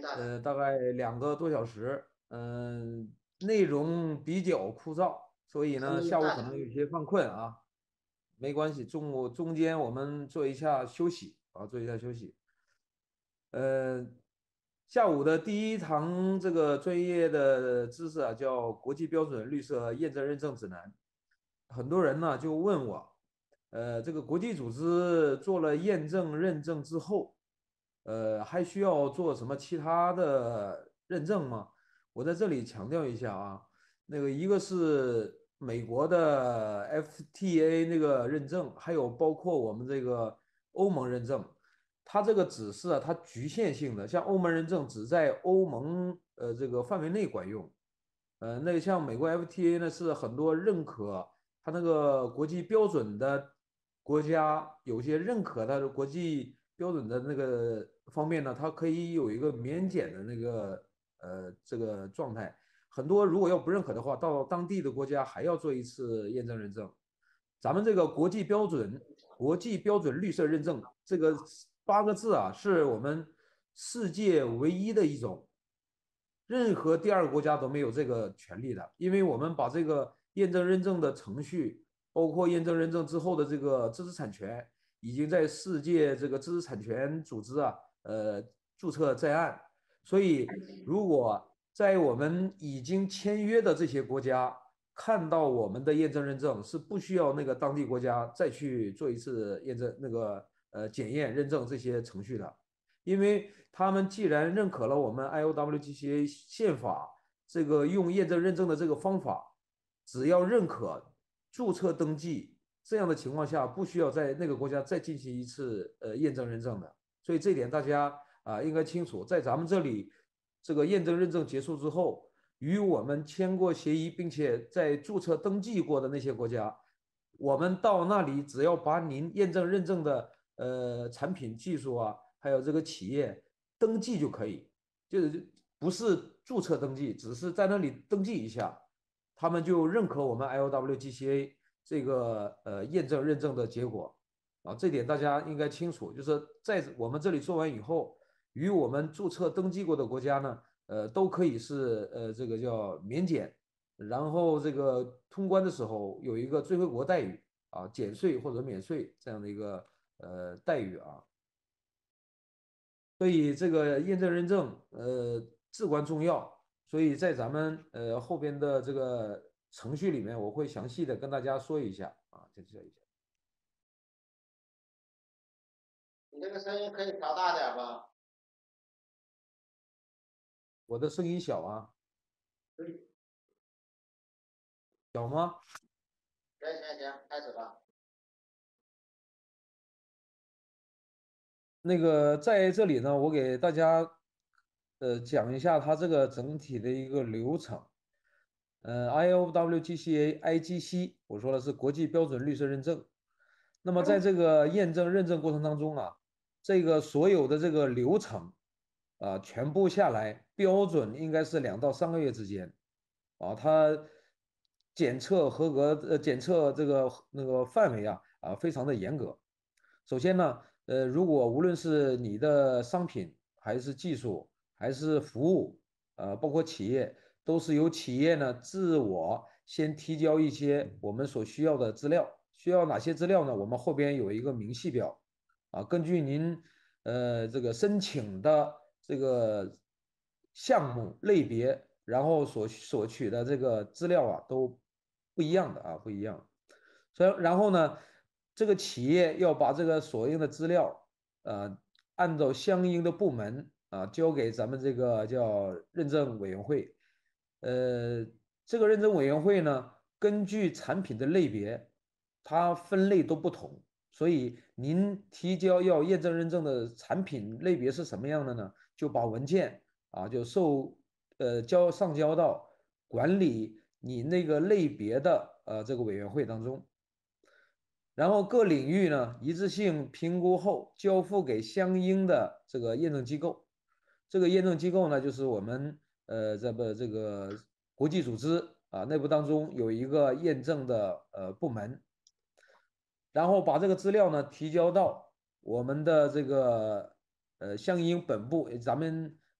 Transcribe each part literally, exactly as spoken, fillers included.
呃，大概两个多小时，嗯、内容比较枯燥，所以呢，下午可能有些犯困啊，没关系，中午中间我们做一下休息啊，做一下休息。呃，下午的第一堂这个专业的知识啊，叫国际标准绿色验证认证指南。很多人呢就问我，呃，这个国际组织做了验证认证之后，呃，还需要做什么其他的认证吗？我在这里强调一下啊，那个一个是美国的 F T A 那个认证，还有包括我们这个欧盟认证。它这个只是啊，它局限性的，像欧盟认证只在欧盟呃这个范围内管用，呃，那像美国 F T A 呢是很多认可它那个国际标准的国家，有些认可它的国际标准的那个方面呢，它可以有一个免检的那个呃这个状态。很多如果要不认可的话，到当地的国家还要做一次验证认证。咱们这个国际标准、国际标准绿色认证这个八个字啊，是我们世界唯一的一种，任何第二个国家都没有这个权利的，因为我们把这个验证认证的程序，包括验证认证之后的这个知识产权，已经在世界这个知识产权组织啊，呃，注册在案。所以，如果在我们已经签约的这些国家看到我们的验证认证，是不需要那个当地国家再去做一次验证那个呃检验认证这些程序的。因为他们既然认可了我们 I O W G C A 宪法这个用验证认证的这个方法，只要认可注册登记这样的情况下，不需要在那个国家再进行一次呃验证认证的。所以这点大家啊、呃应该清楚，在咱们这里这个验证认证结束之后，与我们签过协议并且在注册登记过的那些国家，我们到那里只要把您验证认证的呃产品技术啊，还有这个企业登记就可以，就是不是注册登记，只是在那里登记一下，他们就认可我们 I O W G C A 这个呃验证认证的结果啊，这点大家应该清楚，就是在我们这里做完以后，与我们注册登记过的国家呢，呃都可以是呃这个叫免检，然后这个通关的时候有一个最惠国待遇啊，减税或者免税这样的一个呃待遇啊。所以这个验证认证呃至关重要，所以在咱们呃后边的这个程序里面，我会详细的跟大家说一下啊，介绍一下。 你这个声音可以调大点吗？ 我的声音小啊，小吗？ 行行行，开始吧。 那个在这里呢，我给大家呃讲一下它这个整体的一个流程。呃，I O W G C A I G C，我说的是国际标准绿色认证。那么在这个验证认证过程当中啊，这个所有的这个流程啊，全部下来标准应该是两到三个月之间啊，它检测合格呃检测这个那个范围啊啊非常的严格。首先呢，呃，如果无论是你的商品还是技术还是服务，呃，包括企业，都是由企业呢自我先提交一些我们所需要的资料。需要哪些资料呢？我们后边有一个明细表，啊，根据您呃这个申请的这个项目类别，然后所所取的这个资料啊都不一样的啊，不一样。所以然后呢，这个企业要把这个所应的资料，呃，按照相应的部门啊，交给咱们这个叫认证委员会。呃，这个认证委员会呢，根据产品的类别，它分类都不同，所以您提交要验证认证的产品类别是什么样的呢？就把文件啊，就授呃交上交到管理你那个类别的呃这个委员会当中。然后各领域呢一致性评估后交付给相应的这个验证机构。这个验证机构呢，就是我们呃这个这个国际组织啊内部当中有一个验证的呃部门，然后把这个资料呢提交到我们的这个呃相应本部，咱们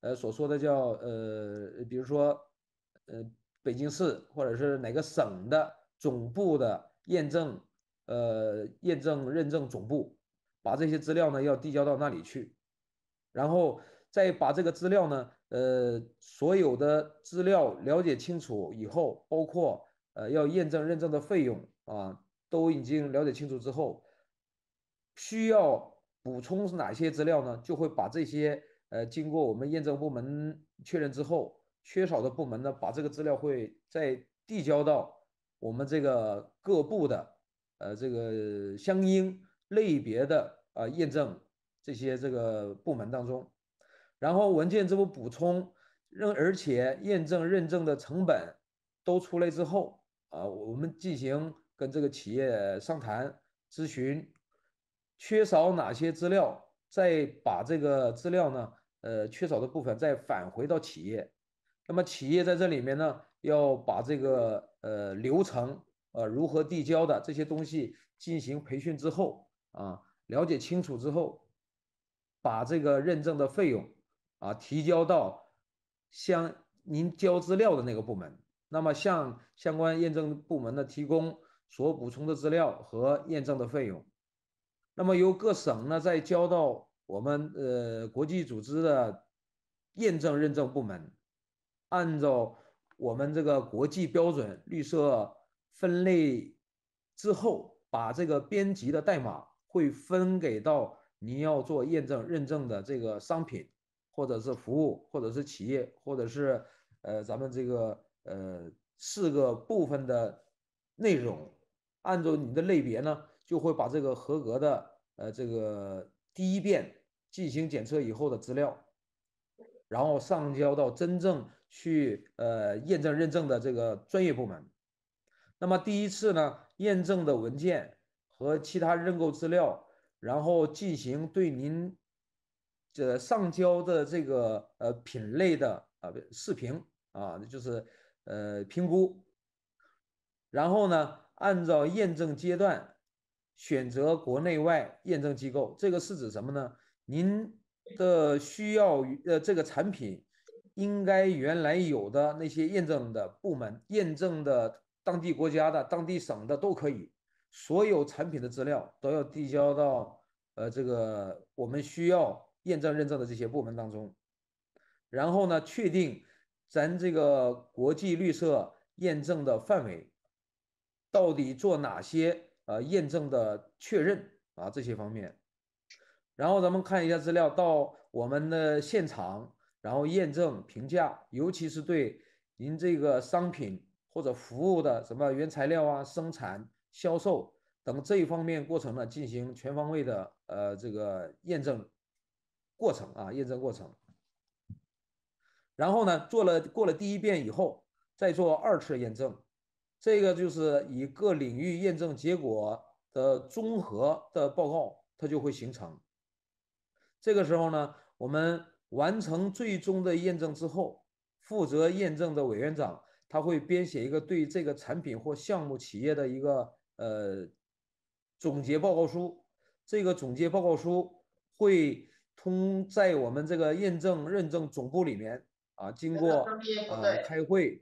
呃所说的叫呃，比如说呃北京市或者是哪个省的总部的验证呃验证认证总部，把这些资料呢要递交到那里去，然后再把这个资料呢呃所有的资料了解清楚以后，包括呃要验证认证的费用啊都已经了解清楚之后，需要补充哪些资料呢？就会把这些呃经过我们验证部门确认之后，缺少的部门呢，把这个资料会再递交到我们这个各部的呃这个相应类别的呃验证这些这个部门当中，然后文件这部补充，认而且验证认证的成本都出来之后啊，我们进行跟这个企业商谈咨询，缺少哪些资料，再把这个资料呢，呃，缺少的部分再返回到企业。那么企业在这里面呢，要把这个呃流程，呃如何递交的这些东西进行培训之后啊，了解清楚之后，把这个认证的费用啊提交到向您交资料的那个部门。那么向相关验证部门呢提供所补充的资料和验证的费用。那么由各省呢再交到我们呃国际组织的验证认证部门，按照我们这个国际标准绿色分类之后，把这个编辑的代码会分给到您要做验证认证的这个商品，或者是服务，或者是企业，或者是呃咱们这个呃四个部分的内容，按照你的类别呢，就会把这个合格的呃这个第一遍进行检测以后的资料，然后上交到真正去呃验证认证的这个专业部门。那么第一次呢，验证的文件和其他认购资料，然后进行对您这上交的这个呃品类的啊视频啊，就是呃评估，然后呢，按照验证阶段选择国内外验证机构。这个是指什么呢？您的需要呃这个产品应该原来有的那些验证的部门、验证的当地国家的、当地省的都可以，所有产品的资料都要递交到呃这个我们需要验证认证的这些部门当中。然后呢，确定咱这个国际绿色验证的范围，到底做哪些呃验证的确认啊这些方面。然后咱们看一下资料，到我们的现场，然后验证评价，尤其是对您这个商品或者服务的什么原材料啊、生产、销售等这一方面过程呢，进行全方位的呃这个验证过程啊，验证过程。然后呢，做了过了第一遍以后，再做二次验证，这个就是以各领域验证结果的综合的报告，它就会形成。这个时候呢，我们完成最终的验证之后，负责验证的委员长他会编写一个对这个产品或项目企业的一个呃总结报告书。这个总结报告书会通在我们这个验证认证总部里面啊，经这个过声音不呃对， 开会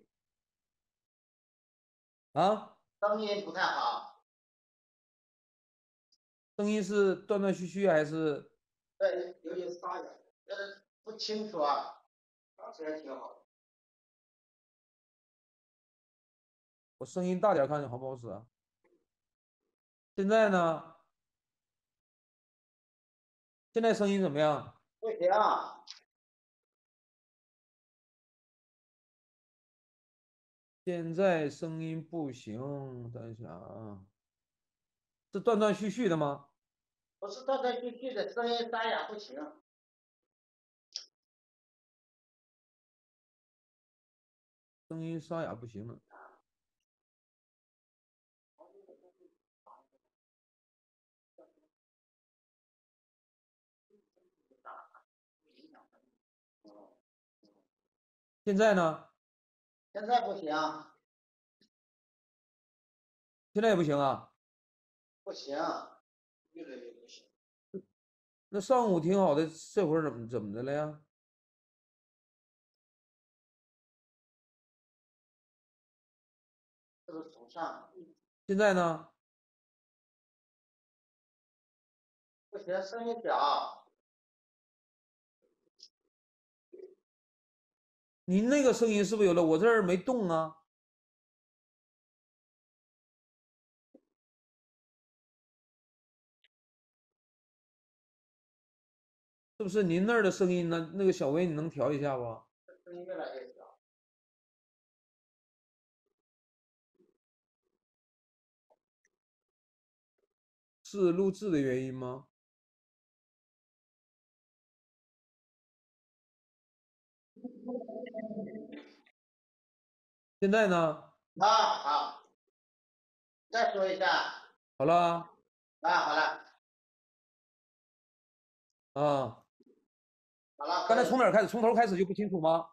啊， 声音不太好， 声音是断断续续还是对，有点沙哑，呃，不清楚啊。刚才挺好的。 我声音大点看好不好使啊？现在呢？现在声音怎么样？ 不行啊， 现在声音不行，等一下啊，是断断续续的吗？ 不是断断续续的，声音沙哑不行。 声音沙哑不行了。现在呢？ 现在不行， 现在也不行啊？ 不行，越来越不行。 那上午挺好的，这会儿怎么怎么的了呀？ 不是从上？ 现在呢？ 不行，声音小。 您那个声音是不是有了？我这儿没动啊。是不是您那儿的声音呢？那个小薇，你能调一下不？ 声音越来越小。 是录制的原因吗？现在呢？ 啊，好，再说一下。 好了。 啊，好了。 啊。 好了。 刚才从哪儿开始？从头开始就不清楚吗？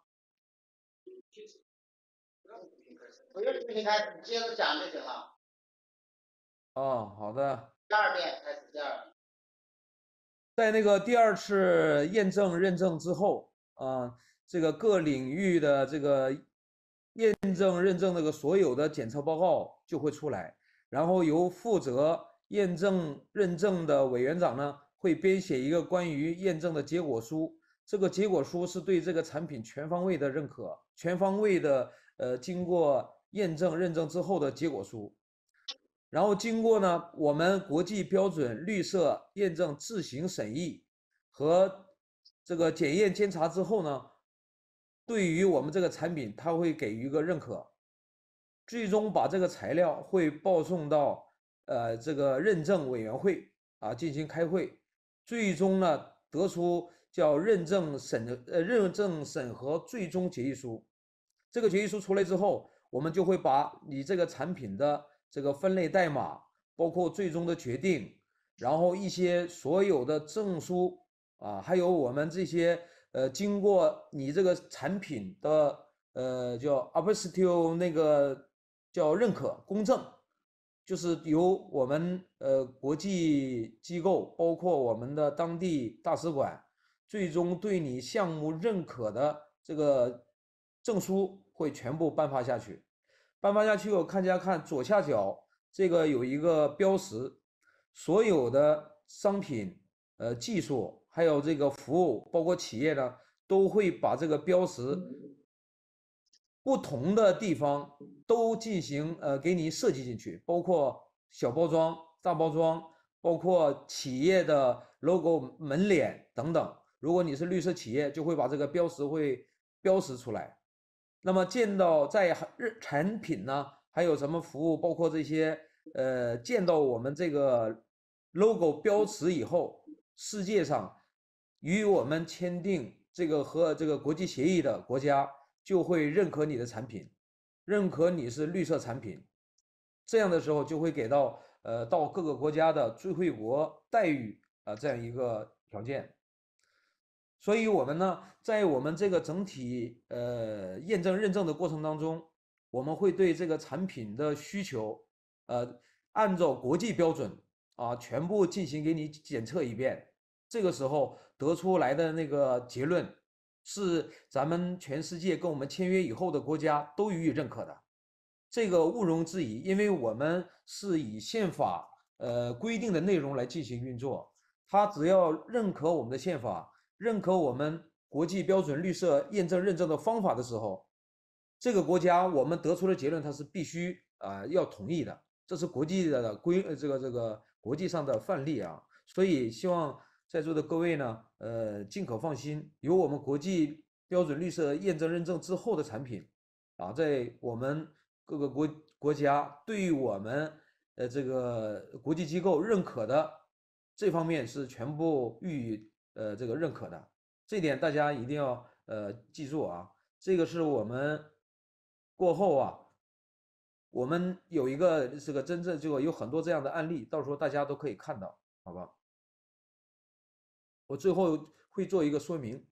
不用重新开始，你接着讲就行了。 哦，好的。 第二遍开始，第二遍。 在那个第二次验证认证之后啊，这个各领域的这个验证认证那个所有的检测报告就会出来，然后由负责验证认证的委员长呢会编写一个关于验证的结果书，这个结果书是对这个产品全方位的认可，全方位的呃经过验证认证之后的结果书。然后经过呢，我们国际标准绿色验证自行审议和这个检验监察之后呢，对于我们这个产品，它会给予一个认可，最终把这个材料会报送到呃这个认证委员会啊进行开会，最终呢得出叫认证审呃认证审核最终决议书。这个决议书出来之后，我们就会把你这个产品的这个分类代码，包括最终的决定，然后一些所有的证书啊，还有我们这些呃经过你这个产品的呃叫 apostille 那个叫认可公证，就是由我们呃国际机构，包括我们的当地大使馆，最终对你项目认可的这个证书会全部颁发下去。颁发下去后，看家看左下角这个有一个标识，所有的商品、呃技术还有这个服务，包括企业呢，都会把这个标识不同的地方都进行呃给你设计进去，包括小包装、大包装，包括企业的 logo 门脸等等。如果你是绿色企业，就会把这个标识会标识出来。那么见到在产品呢，还有什么服务，包括这些呃，见到我们这个 logo 标识以后，世界上与我们签订这个和这个国际协议的国家就会认可你的产品，认可你是绿色产品，这样的时候就会给到呃到各个国家的最惠国待遇啊、呃、这样一个条件。所以我们呢，在我们这个整体呃验证认证的过程当中，我们会对这个产品的需求，呃，按照国际标准啊，全部进行给你检测一遍。这个时候得出来的那个结论，是咱们全世界跟我们签约以后的国家都予以认可的，这个毋庸置疑，因为我们是以宪法呃规定的内容来进行运作，它只要认可我们的宪法。认可我们国际标准绿色验证认证的方法的时候，这个国家我们得出的结论它是必须啊、呃、要同意的，这是国际的规这个这个国际上的范例啊，所以希望在座的各位呢，呃，尽可放心，有我们国际标准绿色验证认证之后的产品啊，在我们各个国国家对于我们呃这个国际机构认可的这方面是全部予以呃这个认可的，这点大家一定要呃记住啊。这个是我们过后啊，我们有一个这个真正就有很多这样的案例，到时候大家都可以看到，好吧？我最后会做一个说明。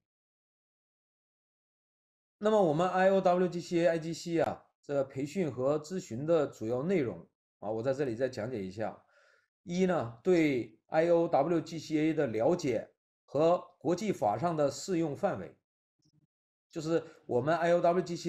那么我们 I O W G C A I G C 啊，这个培训和咨询的主要内容啊，我在这里再讲解一下。一呢，对 I O W G C A 的了解和国际法上的适用范围，就是我们 I O W G C A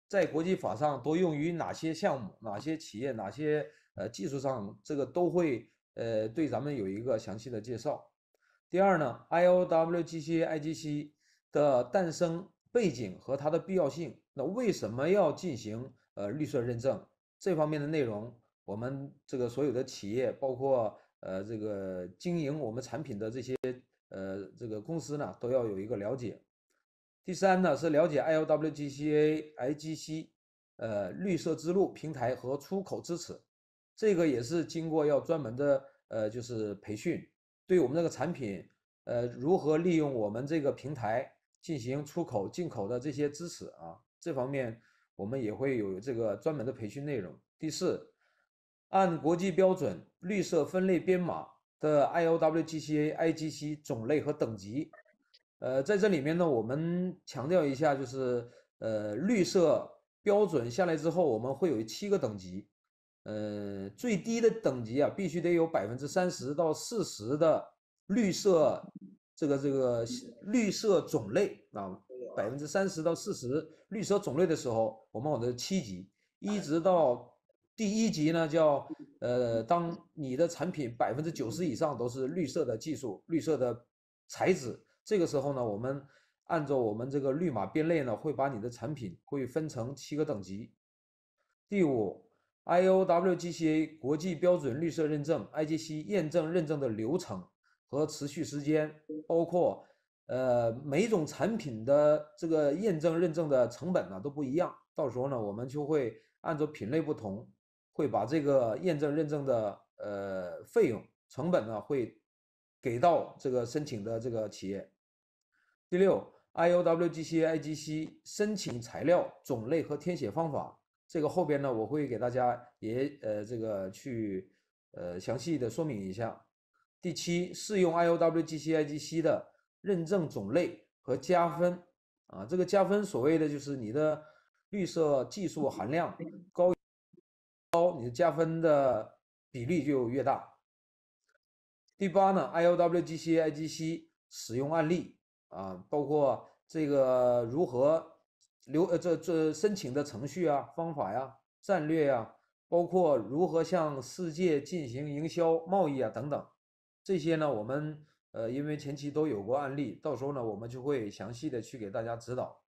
在国际法上都用于哪些项目、哪些企业、哪些呃技术上，这个都会呃对咱们有一个详细的介绍。第二呢，I O W G C A I G C 的诞生背景和它的必要性，那为什么要进行呃绿色认证这方面的内容，我们这个所有的企业，包括呃这个经营我们产品的这些呃这个公司呢，都要有一个了解。第三呢是了解 I O W G C A I G C 呃绿色之路平台和出口支持，这个也是经过要专门的呃就是培训，对我们这个产品呃如何利用我们这个平台进行出口进口的这些支持啊，这方面我们也会有这个专门的培训内容。第四，按国际标准绿色分类编码的 I O W G C A I G C 种类和等级。呃，在这里面呢，我们强调一下，就是呃，绿色标准下来之后，我们会有七个等级。呃，最低的等级啊，必须得有百分之三十到四十的绿色这个这个绿色种类啊，百分之三十到四十绿色种类的时候，我们往的七级，一直到第一级呢，叫呃，当你的产品百分之九十以上都是绿色的技术、绿色的材质。这个时候呢，我们按照我们这个绿码编类呢，会把你的产品会分成七个等级。第五，I O W G C A 国际标准绿色认证 I G C 验证认证的流程和持续时间，包括呃每种产品的这个验证认证的成本呢都不一样，到时候呢我们就会按照品类不同，会把这个验证认证的呃费用成本呢会给到这个申请的这个企业。第六，I O W G C A I G C 申请材料种类和填写方法，这个后边呢我会给大家也呃这个去呃详细的说明一下。第七，适用 I O W G C A I G C 的认证种类和加分啊，这个加分所谓的就是你的绿色技术含量高，你的加分的比例就越大。第八呢，I O W G C A I G C 使用案例啊，包括这个如何流呃这这申请的程序啊、方法呀、战略呀，包括如何向世界进行营销、贸易啊等等，这些呢，我们呃因为前期都有过案例，到时候呢我们就会详细的去给大家指导。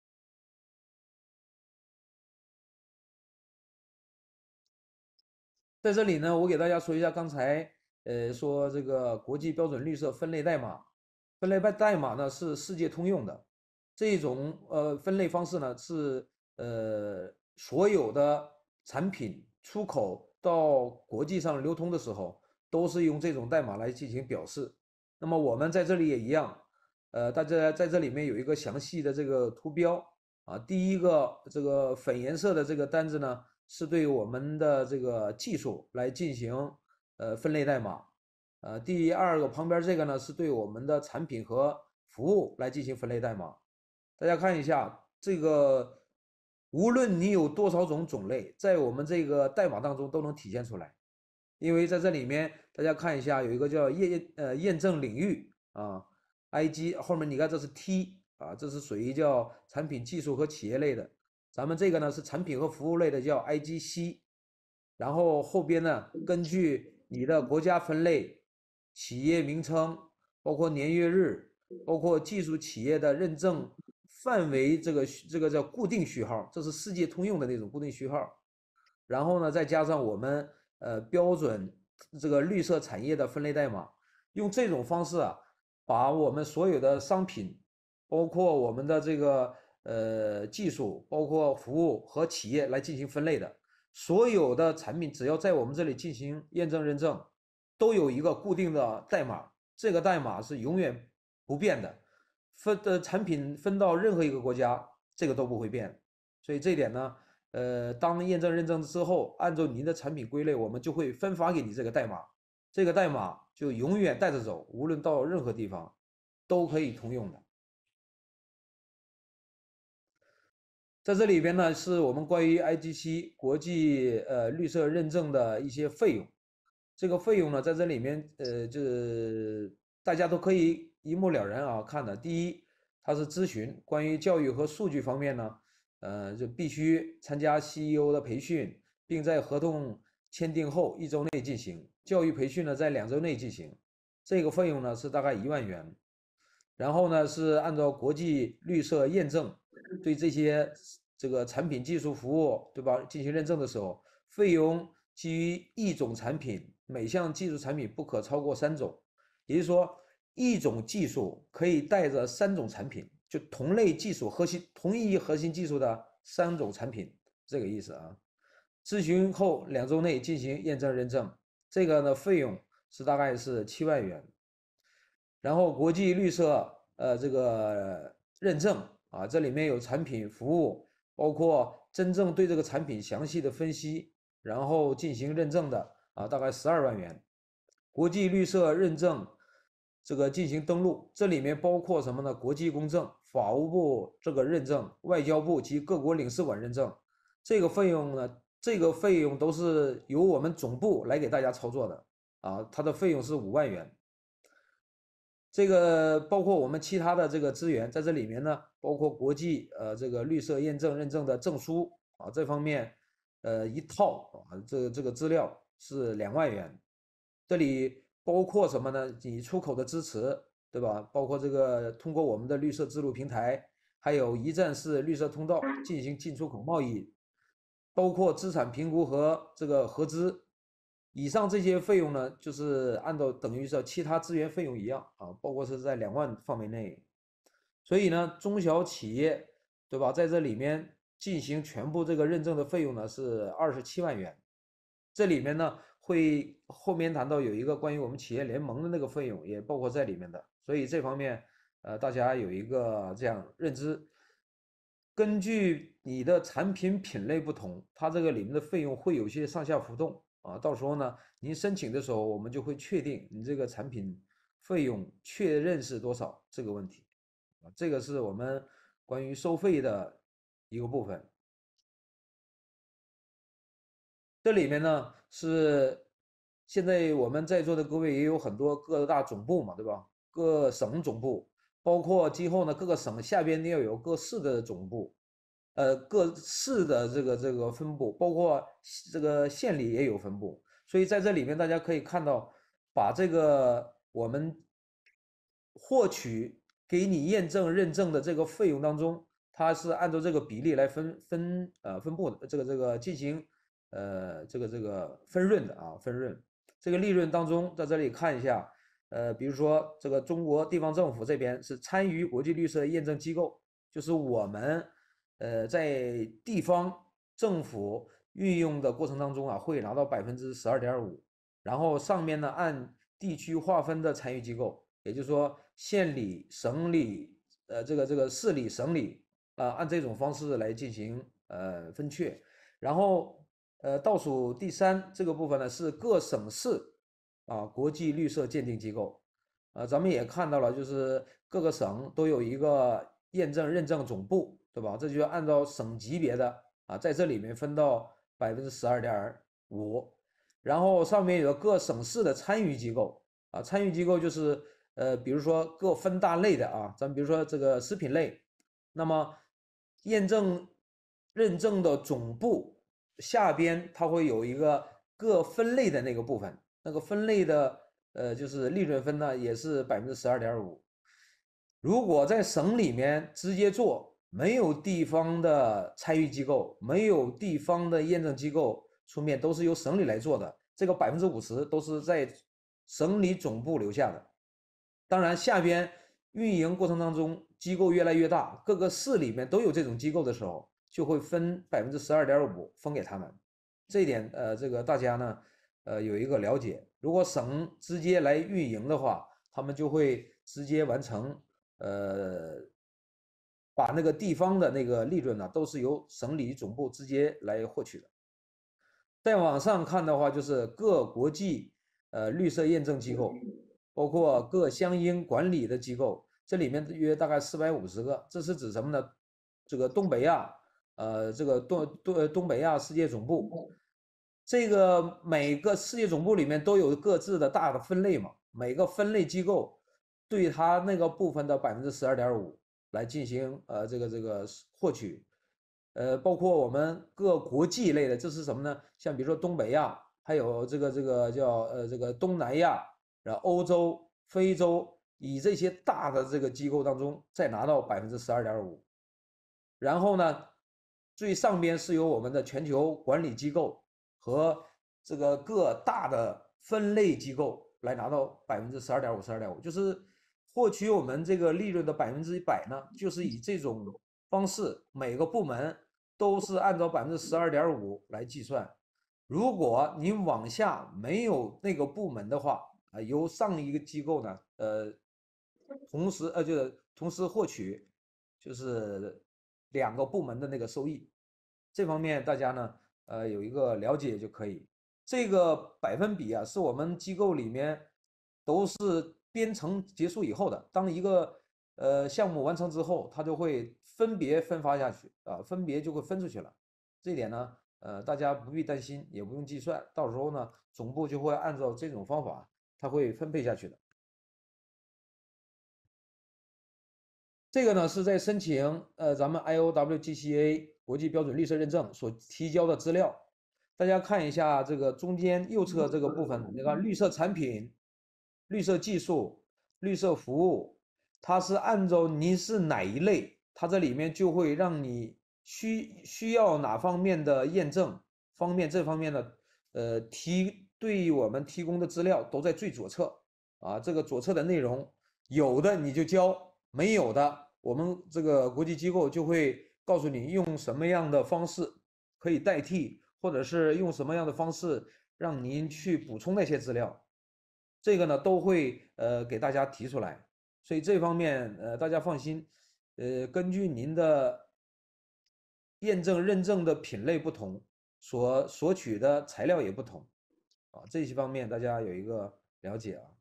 在这里呢，我给大家说一下刚才呃说这个国际标准绿色分类代码，分类代码呢是世界通用的，这种呃分类方式呢是呃所有的产品出口到国际上流通的时候都是用这种代码来进行表示。那么我们在这里也一样，呃，大家在这里面有一个详细的这个图标啊，第一个这个粉颜色的这个单子呢。是对我们的这个技术来进行呃分类代码，呃，第二个旁边这个呢是对我们的产品和服务来进行分类代码。大家看一下这个，无论你有多少种种类，在我们这个代码当中都能体现出来。因为在这里面，大家看一下有一个叫验呃验证领域啊 ，I G 后面你看这是 T 啊，这是属于叫产品技术和企业类的。咱们这个呢是产品和服务类的，叫 I G C， 然后后边呢根据你的国家分类、企业名称，包括年月日，包括技术企业的认证范围，这个这个叫固定序号，这是世界通用的那种固定序号。然后呢再加上我们呃标准这个绿色产业的分类代码，用这种方式啊，把我们所有的商品，包括我们的这个。呃，技术包括服务和企业来进行分类的，所有的产品只要在我们这里进行验证认证，都有一个固定的代码，这个代码是永远不变的。分的产品分到任何一个国家，这个都不会变。所以这点呢，呃，当验证认证之后，按照您的产品归类，我们就会分发给你这个代码，这个代码就永远带着走，无论到任何地方都可以通用的。在这里边呢，是我们关于 I G C 国际呃绿色认证的一些费用。这个费用呢，在这里面呃，这大家都可以一目了然啊看的。第一，它是咨询，关于教育和数据方面呢， 呃，就必须参加 C E O 的培训，并在合同签订后一周内进行。教育培训呢，在两周内进行。这个费用呢是大概一万元。然后呢是按照国际绿色验证，对这些这个产品技术服务，对吧？进行认证的时候，费用基于一种产品，每项技术产品不可超过三种。也就是说，一种技术可以带着三种产品，就同类技术核心同一核心技术的三种产品，这个意思啊。咨询后两周内进行验证认证，这个呢费用是大概是七万元。然后国际绿色呃这个认证啊，这里面有产品服务，包括真正对这个产品详细的分析，然后进行认证的啊，大概十二万元。国际绿色认证这个进行登录，这里面包括什么呢？国际公证、法务部这个认证、外交部及各国领事馆认证。这个费用呢，这个费用都是由我们总部来给大家操作的啊，它的费用是五万元。这个包括我们其他的这个资源在这里面呢，包括国际呃这个绿色验证认证的证书啊，这方面呃一套啊，这个这个资料是两万元。这里包括什么呢？你出口的支持，对吧？包括这个通过我们的绿色支路平台，还有一站式绿色通道进行进出口贸易，包括资产评估和这个合资。以上这些费用呢，就是按照等于是其他资源费用一样啊，包括是在两万范围内。所以呢，中小企业对吧，在这里面进行全部这个认证的费用呢是二十七万元。这里面呢会后面谈到有一个关于我们企业联盟的那个费用也包括在里面的，所以这方面呃大家有一个这样认知。根据你的产品品类不同，它这个里面的费用会有些上下浮动啊。到时候呢，您申请的时候，我们就会确定你这个产品费用确认是多少这个问题啊。这个是我们关于收费的一个部分。这里面呢是现在我们在座的各位也有很多各大总部嘛，对吧？各省总部，包括今后呢各个省下边要有各市的总部，呃，各市的这个这个分部，包括这个县里也有分部。所以在这里面大家可以看到，把这个我们获取给你验证认证的这个费用当中，它是按照这个比例来分分呃分布的，这个这个进行呃这个这个分润的啊分润。这个利润当中，在这里看一下，呃，比如说这个中国地方政府这边是参与国际绿色验证机构，就是我们呃在地方政府运用的过程当中啊，会拿到百分之十二点五，然后上面呢按地区划分的参与机构，也就是说县里、省里、呃这个这个市里、省里啊、呃，按这种方式来进行呃分确。然后呃倒数第三这个部分呢是各省市啊国际绿色鉴定机构，呃咱们也看到了，就是各个省都有一个验证认证总部，对吧？这就按照省级别的啊，在这里面分到百分之十二点五，然后上面有各省市的参与机构啊，参与机构就是呃，比如说各分大类的啊，咱比如说这个食品类，那么验证认证的总部下边它会有一个各分类的那个部分，那个分类的呃就是利润分呢也是百分之十二点五。如果在省里面直接做，没有地方的参与机构，没有地方的验证机构出面，都是由省里来做的，这个百分之五十都是在省里总部留下的。当然，下边运营过程当中，机构越来越大，各个市里面都有这种机构的时候，就会分百分之十二点五分给他们。这一点，呃，这个大家呢，呃，有一个了解。如果省直接来运营的话，他们就会直接完成。呃，把那个地方的那个利润呢，都是由省里总部直接来获取的。再往上看的话，就是各国际呃绿色验证机构，包括各相应管理的机构，这里面约大概四百五十个。这是指什么呢？这个东北亚，呃，这个东东东北亚世界总部，这个每个世界总部里面都有各自的大的分类嘛，每个分类机构对它那个部分的百分之十二点五来进行呃这个这个获取。 呃，包括我们各国际类的，这是什么呢？像比如说东北亚，还有这个这个叫呃这个东南亚，然后欧洲、非洲，以这些大的这个机构当中再拿到百分之十二点五，然后呢，最上边是由我们的全球管理机构和这个各大的分类机构来拿到百分之十二点五、十二点五，就是获取我们这个利润的百分之一百呢，就是以这种方式，每个部门都是按照百分之十二点五来计算。如果你往下没有那个部门的话，啊，由上一个机构呢，呃，同时呃就是同时获取，就是两个部门的那个收益，这方面大家呢，呃，有一个了解就可以。这个百分比啊，是我们机构里面都是编程结束以后的。当一个呃项目完成之后，它就会分别分发下去啊，分别就会分出去了。这点呢，呃，大家不必担心，也不用计算，到时候呢，总部就会按照这种方法，它会分配下去的。这个呢是在申请呃咱们 I O W G C A 国际标准绿色认证所提交的资料，大家看一下这个中间右侧这个部分，那个绿色产品、绿色技术、绿色服务，它是按照您是哪一类，它这里面就会让你需需要哪方面的验证方面这方面的呃提对我们提供的资料都在最左侧啊，这个左侧的内容有的你就交。没有的，我们这个国际机构就会告诉你用什么样的方式可以代替，或者是用什么样的方式让您去补充那些资料，这个呢都会呃给大家提出来，所以这方面呃大家放心，呃根据您的验证认证的品类不同，所索取的材料也不同啊，这些方面大家有一个了解啊。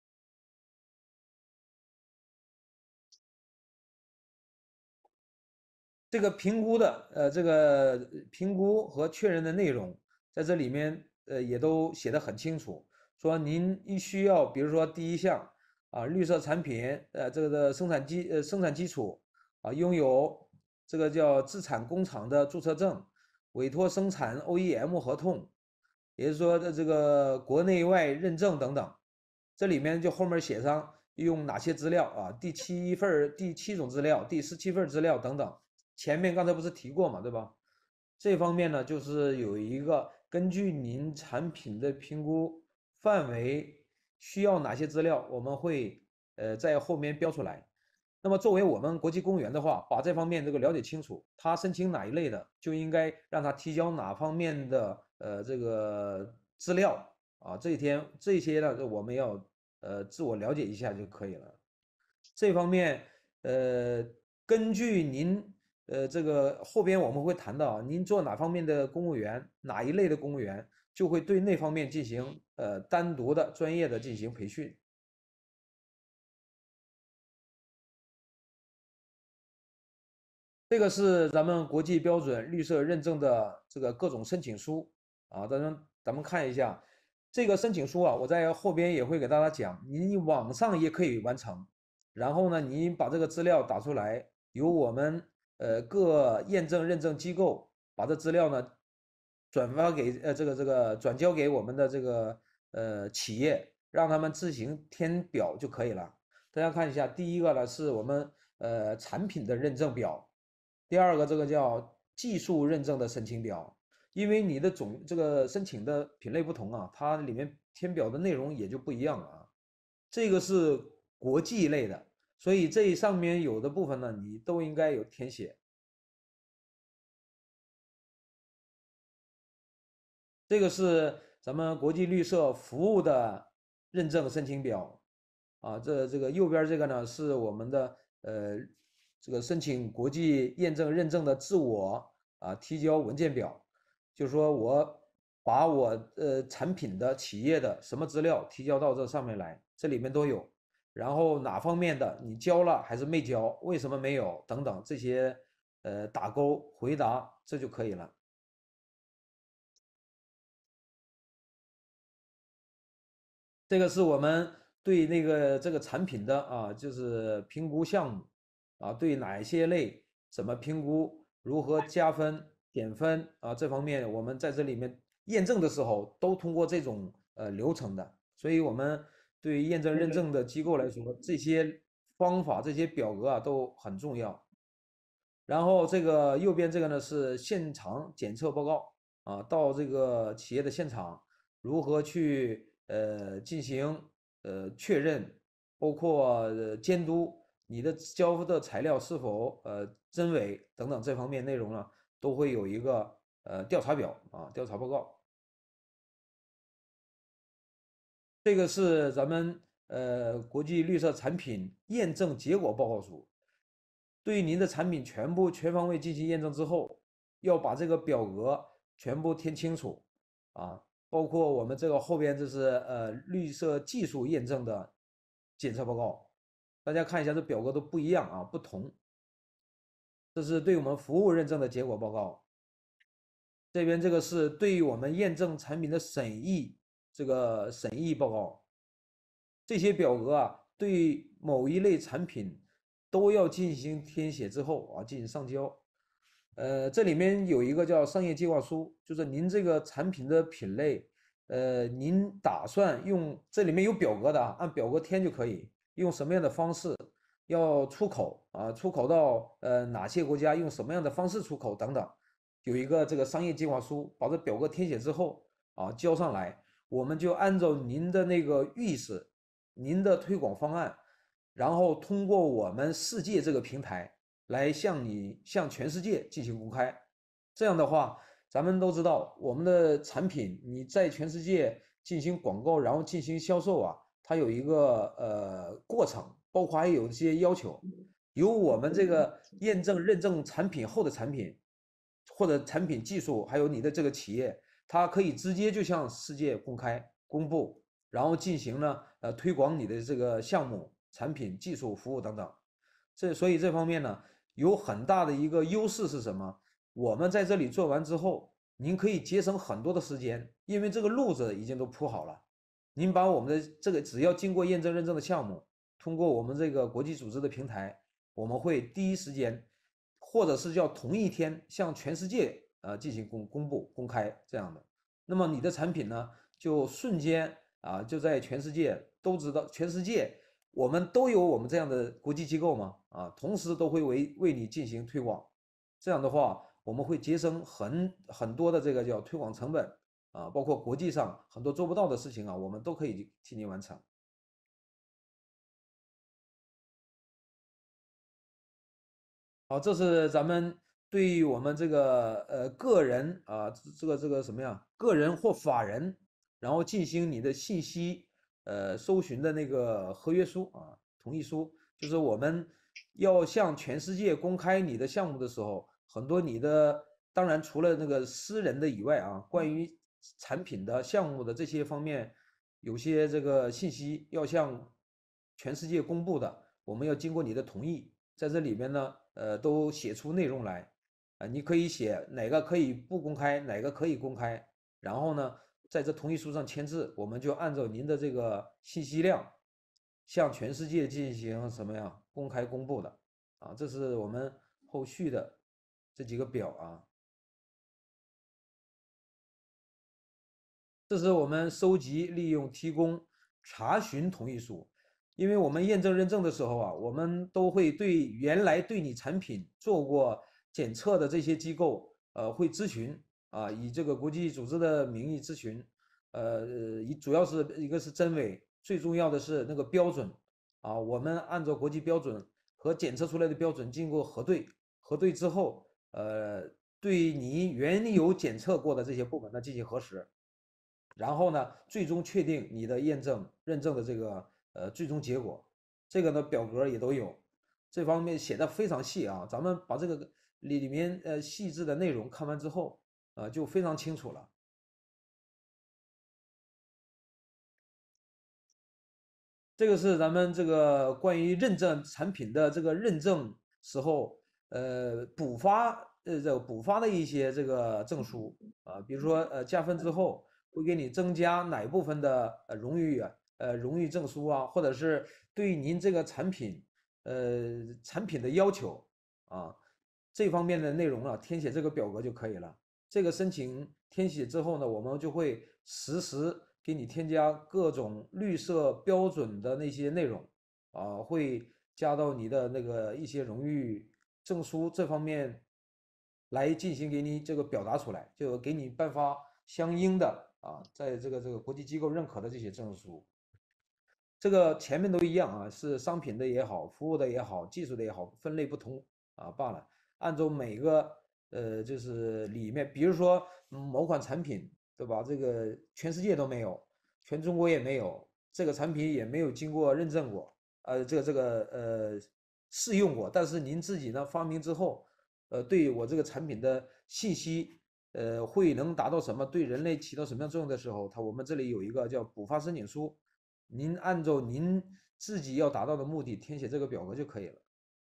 这个评估的呃这个评估和确认的内容，在这里面呃也都写得很清楚，说您一需要，比如说第一项啊，绿色产品呃这个的生产基呃生产基础啊，拥有这个叫自产工厂的注册证，委托生产 O E M 合同，也就是说的这个国内外认证等等，这里面就后面写上用哪些资料啊，第七份第七种资料，第十七份资料等等。前面刚才不是提过嘛，对吧？这方面呢，就是有一个根据您产品的评估范围需要哪些资料，我们会呃在后面标出来。那么作为我们国际公务员的话，把这方面这个了解清楚，他申请哪一类的，就应该让他提交哪方面的呃这个资料啊，这一天这些呢，我们要呃自我了解一下就可以了。这方面呃根据您呃，这个后边我们会谈到，您做哪方面的公务员，哪一类的公务员，就会对那方面进行呃单独的专业的进行培训。这个是咱们国际标准绿色认证的这个各种申请书啊，咱们咱们看一下这个申请书啊，我在后边也会给大家讲，您网上也可以完成，然后呢，您把这个资料打出来，由我们呃各验证认证机构把这资料呢转发给呃这个这个转交给我们的这个呃企业，让他们自行填表就可以了。大家看一下，第一个呢是我们呃产品的认证表。第二个这个叫技术认证的申请表，因为你的总这个申请的品类不同啊，它里面填表的内容也就不一样了啊。这个是国际类的，所以这上面有的部分呢，你都应该有填写。这个是咱们国际绿色服务的认证申请表啊，这这个右边这个呢是我们的呃这个申请国际验证认证的自我啊提交文件表，就是说我把我呃产品的企业的什么资料提交到这上面来，这里面都有，然后哪方面的你交了还是没交，为什么没有等等这些呃打勾回答这就可以了。这个是我们对那个这个产品的啊，就是评估项目啊，对哪些类怎么评估？ 如何加分、减分啊，这方面我们在这里面验证的时候都通过这种呃流程的。所以，我们对于验证认证的机构来说，这些方法、这些表格啊都很重要。然后这个右边这个呢是现场检测报告啊，到这个企业的现场如何去呃进行呃确认，包括呃监督你的交付的材料是否呃真伪等等这方面内容呢，都会有一个呃调查表啊调查报告。这个是咱们呃国际绿色产品验证结果报告书。对于您的产品全部全方位进行验证之后，要把这个表格全部填清楚啊，包括我们这个后边这是呃绿色技术验证的检测报告，大家看一下这表格都不一样啊，不同。这是对我们服务认证的结果报告，这边这个是对于我们验证产品的审议这个审议报告。这些表格啊，对某一类产品都要进行填写之后啊，进行上交。呃，这里面有一个叫商业计划书，就是您这个产品的品类，呃，您打算用这里面有表格的啊，按表格填就可以，用什么样的方式要出口啊，出口到呃哪些国家，用什么样的方式出口等等，有一个这个商业计划书，把这表格填写之后啊，交上来，我们就按照您的那个意思。您的推广方案，然后通过我们世界这个平台来向你向全世界进行公开。这样的话，咱们都知道我们的产品你在全世界进行广告，然后进行销售啊，它有一个呃过程，包括还有一些要求，由我们这个验证认证产品后的产品或者产品技术，还有你的这个企业，它可以直接就向世界公开公布。然后进行呢呃推广你的这个项目、产品、技术、服务等等。这所以这方面呢有很大的一个优势是什么？我们在这里做完之后，您可以节省很多的时间，因为这个路子已经都铺好了。您把我们的这个只要经过验证认证的项目，通过我们这个国际组织的平台，我们会第一时间，或者是叫同一天向全世界呃进行公公布公开这样的。那么你的产品呢，就瞬间啊，就在全世界都知道，全世界我们都有我们这样的国际机构嘛，啊，同时都会为为你进行推广，这样的话，我们会节省很很多的这个叫推广成本啊，包括国际上很多做不到的事情啊，我们都可以替你完成。好，这是咱们对于我们这个呃个人啊，这个这个什么呀，个人或法人，然后进行你的信息呃搜寻的那个合约书啊，同意书，就是我们要向全世界公开你的项目的时候，很多你的当然除了那个私人的以外啊，关于产品的项目的这些方面，有些这个信息要向全世界公布的，我们要经过你的同意。在这里边呢，呃，都写出内容来，啊、你可以写哪个可以不公开，哪个可以公开，然后呢，在这同意书上签字，我们就按照您的这个信息量，向全世界进行什么呀公开公布的，啊，这是我们后续的这几个表啊，这是我们收集、利用、提供、查询同意书。因为我们验证认证的时候啊，我们都会对原来对你产品做过检测的这些机构，呃，会咨询啊，以这个国际组织的名义咨询，呃，以主要是一个是真伪，最重要的是那个标准啊，我们按照国际标准和检测出来的标准经过核对，核对之后，呃，对你原有检测过的这些部门呢进行核实，然后呢，最终确定你的验证认证的这个呃最终结果。这个呢表格也都有，这方面写的非常细啊。咱们把这个里里面呃细致的内容看完之后，呃就非常清楚了。这个是咱们这个关于认证产品的这个认证时候，呃补发呃这个补发的一些这个证书啊，比如说呃加分之后会给你增加哪一部分的呃荣誉啊，呃荣誉证书啊，或者是对您这个产品呃产品的要求啊， 这方面的内容啊，填写这个表格就可以了。这个申请填写之后呢，我们就会实时给你添加各种绿色标准的那些内容啊，会加到你的那个一些荣誉证书这方面来进行给你这个表达出来，就给你颁发相应的啊，在这个这个国际机构认可的这些证书。这个前面都一样啊，是商品的也好，服务的也好，技术的也好，分类不同啊罢了。按照每个呃就是里面，比如说某款产品，对吧？这个全世界都没有，全中国也没有，这个产品也没有经过认证过，呃，这个这个呃试用过。但是您自己呢发明之后，呃，对我这个产品的信息，呃，会能达到什么，对人类起到什么样作用的时候，它我们这里有一个叫补发申请书。您按照您自己要达到的目的填写这个表格就可以了。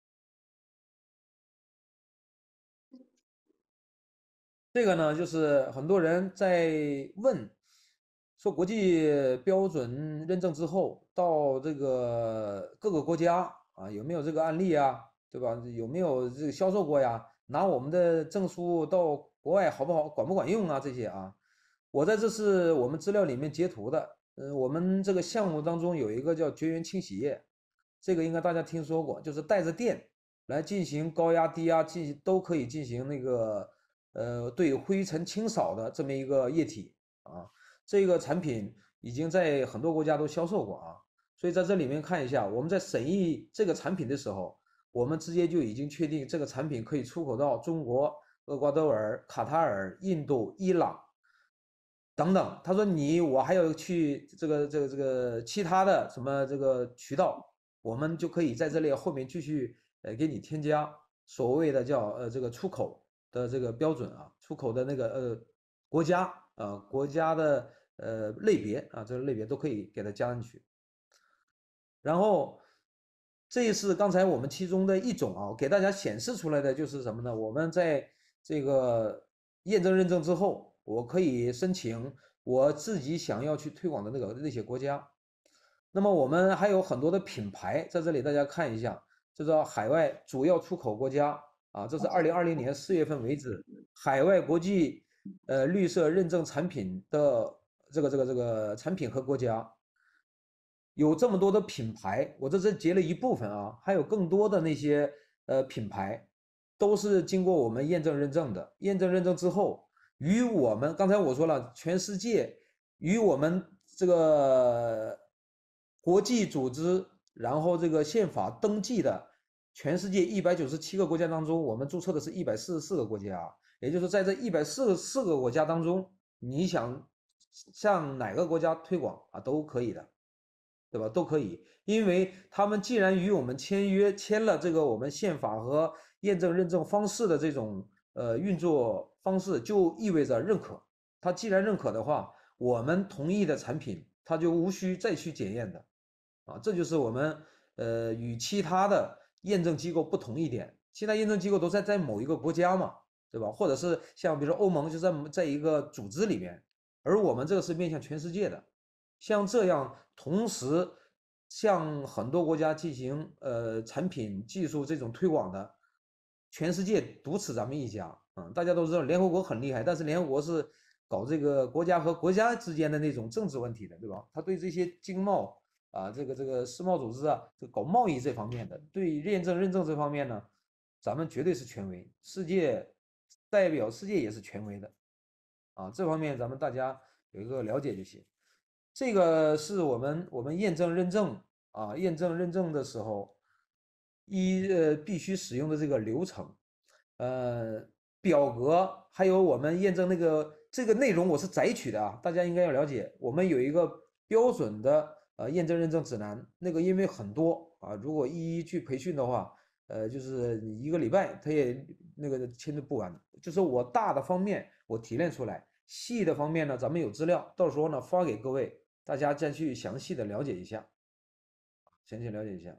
这个呢，就是很多人在问，说国际标准认证之后，到这个各个国家啊，有没有这个案例啊，对吧？有没有这个销售过呀？拿我们的证书到国外好不好，管不管用啊？这些啊，我在这是我们资料里面截图的。嗯，我们这个项目当中有一个叫绝缘清洗液，这个应该大家听说过，就是带着电来进行高压、低压进行都可以进行那个呃对灰尘清扫的这么一个液体啊。这个产品已经在很多国家都销售过啊，所以在这里面看一下，我们在审议这个产品的时候，我们直接就已经确定这个产品可以出口到中国、厄瓜多尔、卡塔尔、印度、伊朗等等。他说你我还要去这个这个这个其他的什么这个渠道，我们就可以在这里后面继续呃给你添加所谓的叫呃这个出口的这个标准啊，出口的那个呃国家啊、呃、国家的呃类别啊，这个类别都可以给它加进去。然后这是刚才我们其中的一种啊，给大家显示出来的就是什么呢？我们在这个验证认证之后，我可以申请我自己想要去推广的那个那些国家。那么我们还有很多的品牌在这里，大家看一下，这叫海外主要出口国家啊，这是二零二零年四月份为止海外国际呃绿色认证产品的这个这个这个产品和国家。有这么多的品牌，我这是截了一部分啊，还有更多的那些呃品牌，都是经过我们验证认证的。验证认证之后，与我们刚才我说了，全世界与我们这个国际组织，然后这个宪法登记的全世界一百九十七个国家当中，我们注册的是一百四十四个国家，也就是在这一百四十四个国家当中，你想向哪个国家推广啊，都可以的。对吧？都可以，因为他们既然与我们签约，签了这个我们宪法和验证认证方式的这种呃运作方式，就意味着认可。他既然认可的话，我们同意的产品，他就无需再去检验的啊。这就是我们呃与其他的验证机构不同一点。其他验证机构都在在某一个国家嘛，对吧？或者是像比如说欧盟就在在一个组织里面，而我们这个是面向全世界的。像这样同时向很多国家进行呃产品技术这种推广的，全世界独此咱们一家。嗯，大家都知道联合国很厉害，但是联合国是搞这个国家和国家之间的那种政治问题的，对吧？他对这些经贸啊，这个这个世贸组织啊，这搞贸易这方面的，对验证认证这方面呢，咱们绝对是权威，世界代表世界也是权威的啊，这方面咱们大家有一个了解就行。这个是我们我们验证认证啊，验证认证的时候，一呃必须使用的这个流程，呃表格，还有我们验证那个这个内容我是摘取的啊，大家应该要了解，我们有一个标准的呃验证认证指南，那个因为很多啊，如果一一去培训的话，呃就是你一个礼拜他也那个签的不完，就是我大的方面我提炼出来，细的方面呢咱们有资料，到时候呢发给各位。大家再去详细的了解一下，详细了解一下。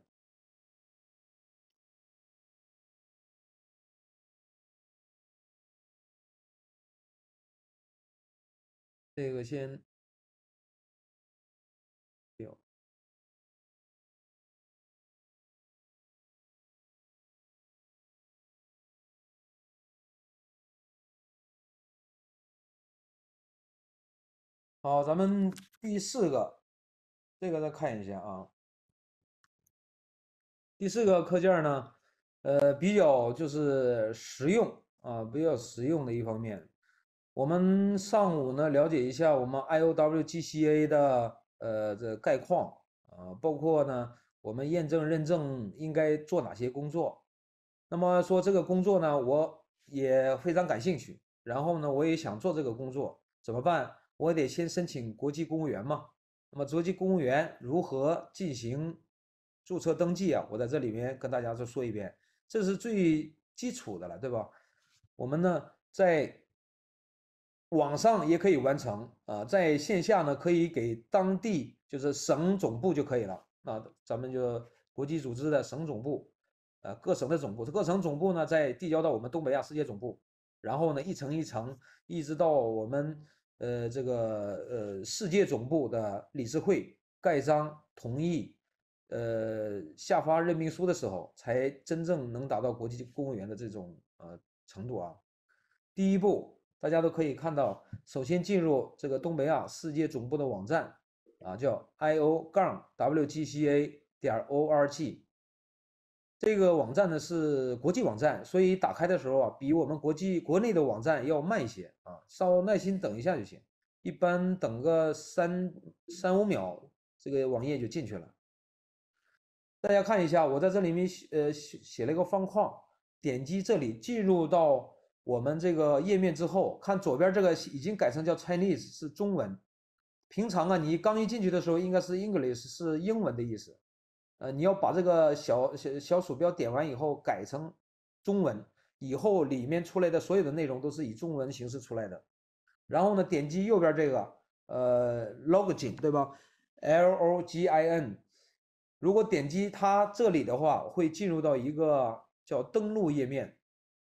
这个先有。 好，咱们第四个，这个再看一下啊。第四个课件呢，呃，比较就是实用啊，比较实用的一方面。我们上午呢了解一下我们 I O W G C A 的呃这概况啊，包括呢我们验证认证应该做哪些工作。那么说这个工作呢，我也非常感兴趣，然后呢我也想做这个工作，怎么办？我得先申请国际公务员嘛。那么国际公务员如何进行注册登记啊？我在这里面跟大家再说一遍，这是最基础的了，对吧？我们呢在网上也可以完成啊，在线下呢可以给当地就是省总部就可以了啊，咱们就国际组织的省总部，呃，各省的总部，各省总部呢再递交到我们东北亚世界总部，然后呢一层一层一直到我们呃这个呃世界总部的理事会盖章同意，呃下发任命书的时候，才真正能达到国际公务员的这种呃程度啊。第一步，大家都可以看到，首先进入这个东北亚世界总部的网站啊，叫 i o w g c a 点 org。这个网站呢是国际网站，所以打开的时候啊，比我们国际国内的网站要慢一些啊，稍耐心等一下就行。一般等个三三五秒，这个网页就进去了。大家看一下，我在这里面写呃写写了一个方框，点击这里进入到我们这个页面之后，看左边这个已经改成叫 Chinese 是中文。平常啊，你刚一进去的时候应该是 English 是英文的意思，呃，你要把这个小小小鼠标点完以后改成中文，以后里面出来的所有的内容都是以中文形式出来的。然后呢，点击右边这个呃 Login 对吧？L O G I N。如果点击它这里的话，会进入到一个叫登录页面，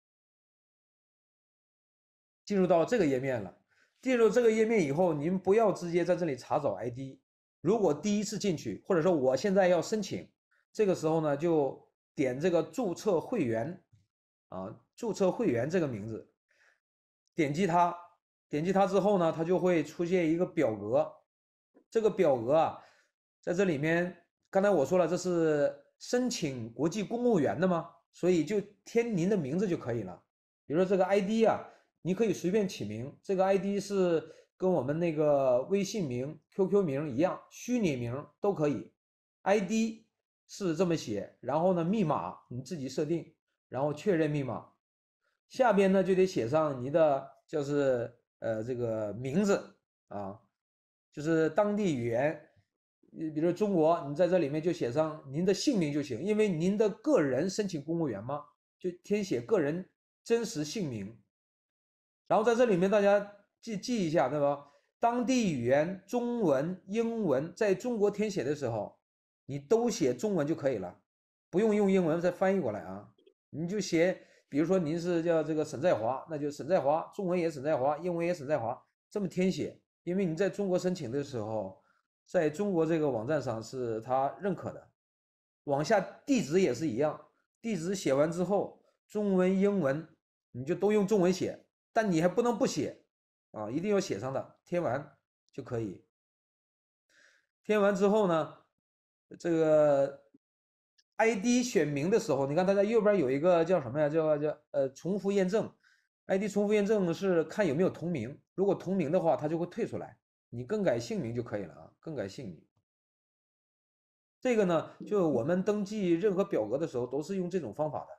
进入到这个页面了。进入这个页面以后，您不要直接在这里查找 I D。如果第一次进去，或者说我现在要申请，这个时候呢，就点这个注册会员啊，注册会员这个名字，点击它，点击它之后呢，它就会出现一个表格。这个表格啊，在这里面，刚才我说了，这是申请国际公务员的吗？所以就填您的名字就可以了。比如说这个 I D 啊，你可以随便起名，这个 I D 是跟我们那个微信名、Q Q 名一样，虚拟名都可以。I D 是这么写，然后呢，密码你自己设定，然后确认密码。下边呢就得写上你的就是呃这个名字啊，就是当地语言，比如中国，你在这里面就写上您的姓名就行，因为您的个人申请公务员嘛，就填写个人真实姓名。然后在这里面大家记记一下，对吧？当地语言中文、英文，在中国填写的时候，你都写中文就可以了，不用用英文再翻译过来啊，你就写。比如说您是叫这个沈在华，那就沈在华，中文也沈在华，英文也沈在华，这么填写。因为你在中国申请的时候，在中国这个网站上是他认可的。往下地址也是一样，地址写完之后，中文、英文你就都用中文写，但你还不能不写啊，一定要写上的，填完就可以。填完之后呢，这个 I D 选名的时候，你看它在右边有一个叫什么呀？叫叫呃重复验证。I D 重复验证是看有没有同名，如果同名的话，它就会退出来，你更改姓名就可以了啊，更改姓名。这个呢，就我们登记任何表格的时候都是用这种方法的。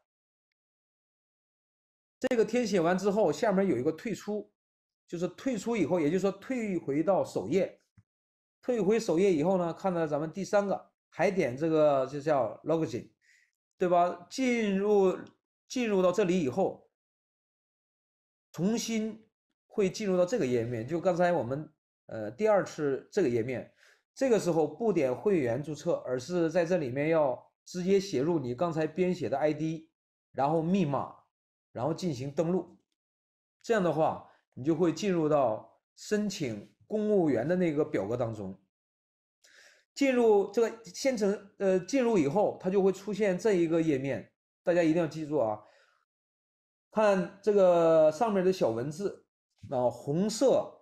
这个填写完之后，下面有一个退出，就是退出以后，也就是说退回到首页。退回首页以后呢，看到咱们第三个，还点这个就叫 login， 对吧？进入进入到这里以后，重新会进入到这个页面，就刚才我们呃第二次这个页面。这个时候不点会员注册，而是在这里面要直接写入你刚才编写的 I D， 然后密码，然后进行登录。这样的话，你就会进入到申请公务员的那个表格当中。进入这个先成呃进入以后，它就会出现这一个页面，大家一定要记住啊。看这个上面的小文字啊，红色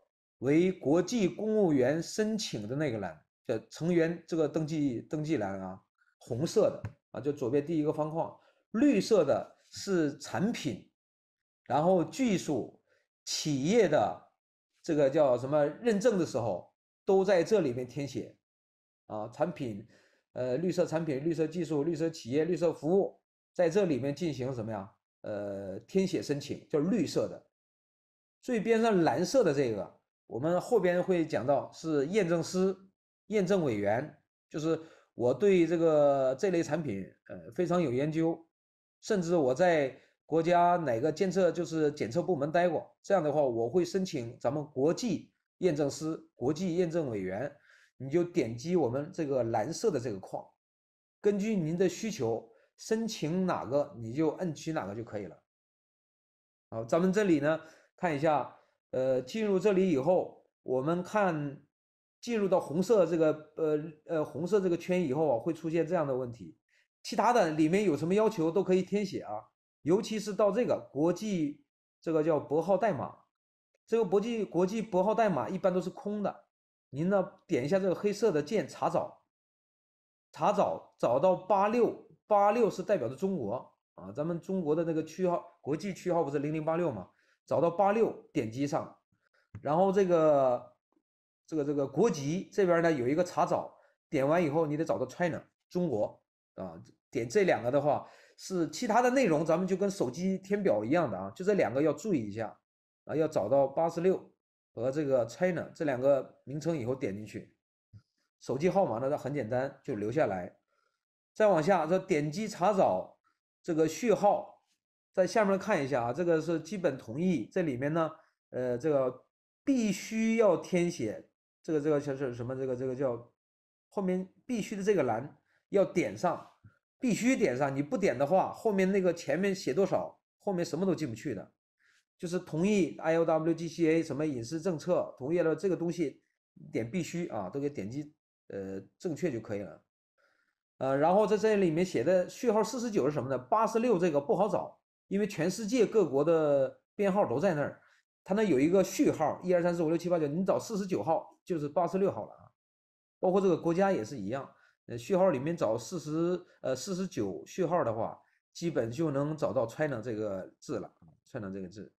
为国际公务员申请的那个栏，叫成员这个登记登记栏啊，红色的啊，就左边第一个方框，绿色的是产品，然后技术、企业的这个叫什么认证的时候，都在这里面填写啊，产品，呃，绿色产品、绿色技术、绿色企业、绿色服务，在这里面进行什么呀？呃，填写申请，叫绿色的。最边上蓝色的这个，我们后边会讲到是验证师、验证委员，就是我对这个这类产品呃非常有研究，甚至我在国家哪个监测就是检测部门待过，这样的话我会申请咱们国际验证师、国际验证委员，你就点击我们这个蓝色的这个框，根据您的需求申请哪个你就摁取哪个就可以了。好，咱们这里呢。看一下，呃，进入这里以后，我们看进入到红色这个呃呃红色这个圈以后啊，会出现这样的问题。其他的里面有什么要求都可以填写啊，尤其是到这个国际这个叫拨号代码，这个国际国际拨号代码一般都是空的。您呢点一下这个黑色的键查找，查找找到八六八六是代表着中国啊，咱们中国的那个区号国际区号不是零零八六吗？找到八六，点击上，然后这个这个这个国籍这边呢有一个查找，点完以后你得找到 China 中国啊，点这两个的话是其他的内容，咱们就跟手机填表一样的啊，就这两个要注意一下啊，要找到八十六和这个 China 这两个名称以后点进去，手机号码呢很简单就留下来，再往下这点击查找这个序号。在下面看一下啊，这个是基本同意，这里面呢，呃，这个必须要填写，这个这个是什么？这个这个叫后面必须的这个栏要点上，必须点上，你不点的话，后面那个前面写多少，后面什么都进不去的。就是同意 I L W G C A 什么隐私政策，同意了这个东西，点必须啊，都给点击呃正确就可以了。呃，然后在这里面写的序号四十九是什么呢？八十六这个不好找。因为全世界各国的编号都在那儿，它那有一个序号，一二三四五六七八九，你找四十九号就是八十六号了啊。包括这个国家也是一样，呃，序号里面找四十呃四十九序号的话，基本就能找到 China 这个字了 ，China 这个字。